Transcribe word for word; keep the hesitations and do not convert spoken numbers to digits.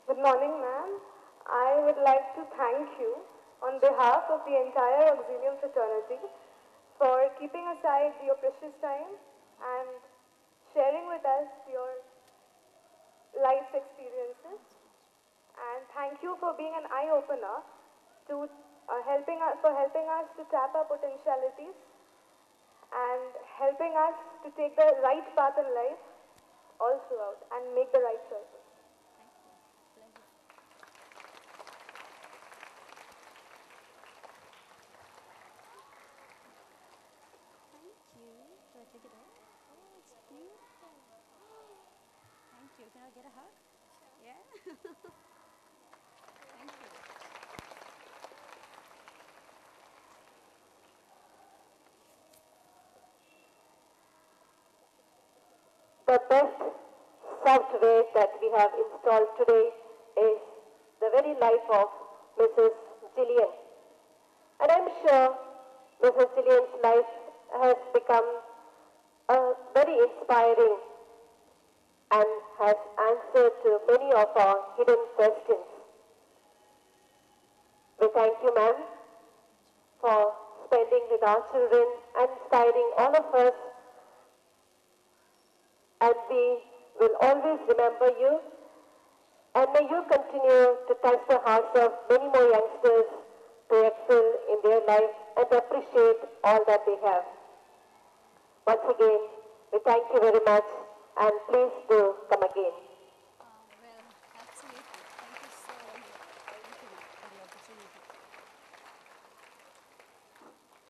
Good morning, ma'am. I would like to thank you on behalf of the entire Auxilium fraternity for keeping aside your precious time and sharing with us your life's experiences. And thank you for being an eye-opener to uh, helping us, for helping us to tap our potentialities and helping us to take the right path in life all throughout and make the right choices. Thank you. Do I take it out? Oh, it's beautiful. Thank you. Can I get a hug? Yeah? Thank you. The best software that we have installed today is the very life of Missus Gillian. And I'm sure Missus Gillian's life has become uh, very inspiring and has answered to many of our hidden questions. We thank you, ma'am, for spending with our children and inspiring all of us. And we will always remember you. And may you continue to touch the hearts of many more youngsters to excel in their life and appreciate all that they have. Once again, we thank you very much and please do come again.